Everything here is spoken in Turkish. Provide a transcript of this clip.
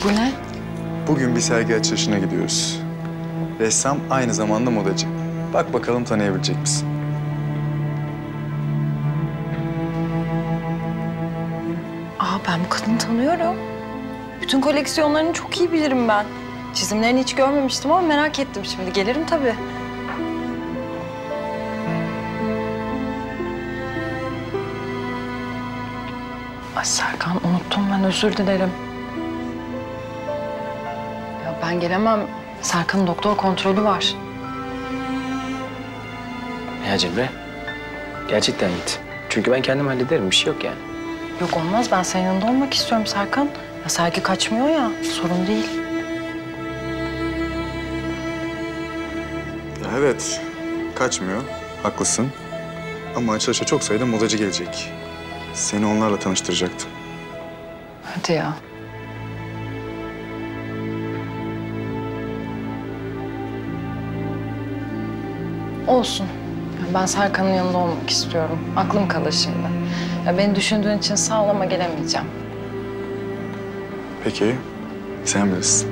Bu ne? Bugün bir sergi açılışına gidiyoruz. Ressam aynı zamanda modacı. Bak bakalım tanıyabilecek misin? Ben bu kadını tanıyorum. Bütün koleksiyonlarını çok iyi bilirim ben. Çizimlerini hiç görmemiştim ama merak ettim şimdi. Gelirim tabii. Ay Serkan, unuttum ben, özür dilerim. Ya ben gelemem. Serkan'ın doktor kontrolü var. Ya Cemre, gerçekten git. Çünkü ben kendim hallederim, bir şey yok yani. Yok olmaz, ben senin yanında olmak istiyorum Serkan. Ya sergi kaçmıyor ya, sorun değil. Ya evet, kaçmıyor. Haklısın. Ama açılışa çok sayıda modacı gelecek. Seni onlarla tanıştıracaktım. Hadi ya. Olsun. Ya ben Serkan'ın yanında olmak istiyorum. Aklım kalır şimdi. Ya beni düşündüğün için sağ ol ama gelemeyeceğim. Peki, sen bilirsin.